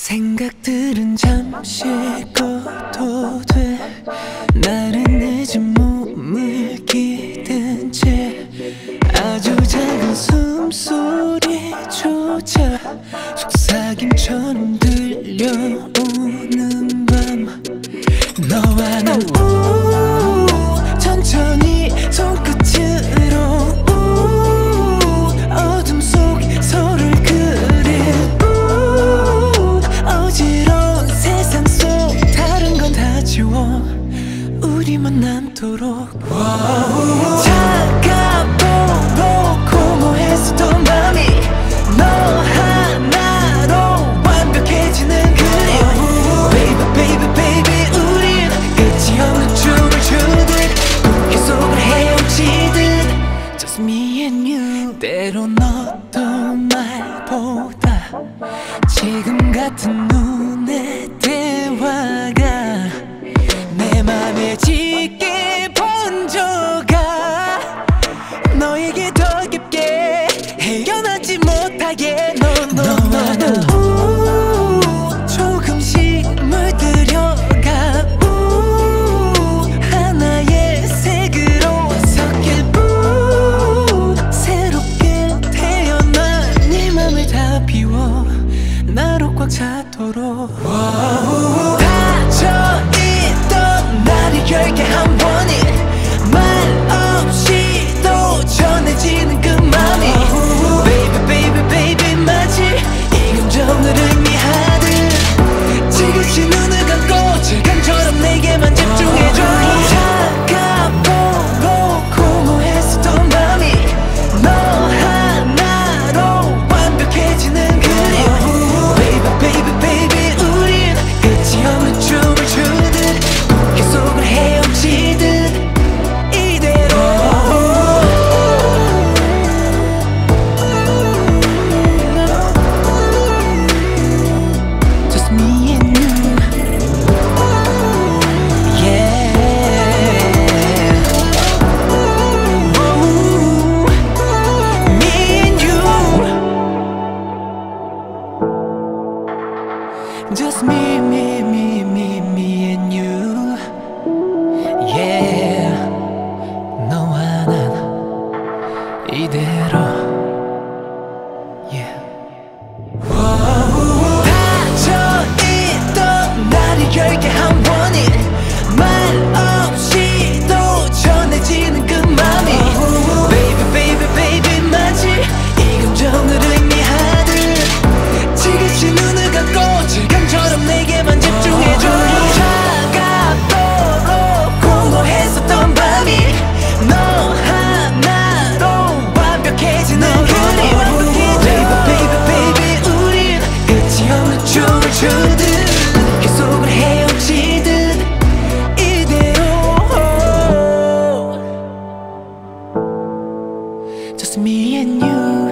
생각들은 잠시 꺼도 돼. 나는 늦은 몸을 기댄 채 아주 작은 숨소리조차 속삭임처럼 들려오는 밤, 너와 난 천천히 손끝으로 어둠 속 서로를 그린 어지러운 세상 속 다른 건 다 지워 우리만 남도록. 차가보고 공허했었던 맘이 너 하나로 완벽해지는 그림. Baby baby baby 우린 끝이 없는 춤을 추듯 꿈기 속을 헤엄치듯 Just me and you. 때론 어떤 말보다 지금 같은 눈의 대화가 내 맘에 짙게 번져가 너에게 더 깊게 헤어나지 못하게. 너와 나 조금씩 물들여가 하나의 색으로 섞일 새롭게 태어난 네 맘을 다 비워 나로 꽉 차도록. 닫혀있던 나를 열게 한 번이 말 없이도 전해지는 그 맘이 Baby baby baby 마치 이 감정을 의미하듯 지그시 눈을 감고 질감처럼 내게만 집중해줘. 차가보고 공허했었던 밤이 너 하나로 완벽해지는 그림. Baby baby baby 우린 끝이 없는 춤을 추듯 꿈기 속을 헤엄치듯 이대로. Just me and you. Yeah. Ooh, me and you. Just me and you. Yeah. 너와 난 이대로. Yeah. 닫혀있던 나를 열게 한 번이 말 없이도 전해지는 그 맘이 Baby baby baby 마치 이 감정을 의미하듯 지그시 눈을 감고 질감처럼 내게만 집중해줘. 차가도록 공허했었던 밤이 너 하나로 완벽해지는 그림. Baby baby baby 우린 끝이 없는 춤을 추듯 꿈기 속을 헤엄치듯 이대로. Just me and you.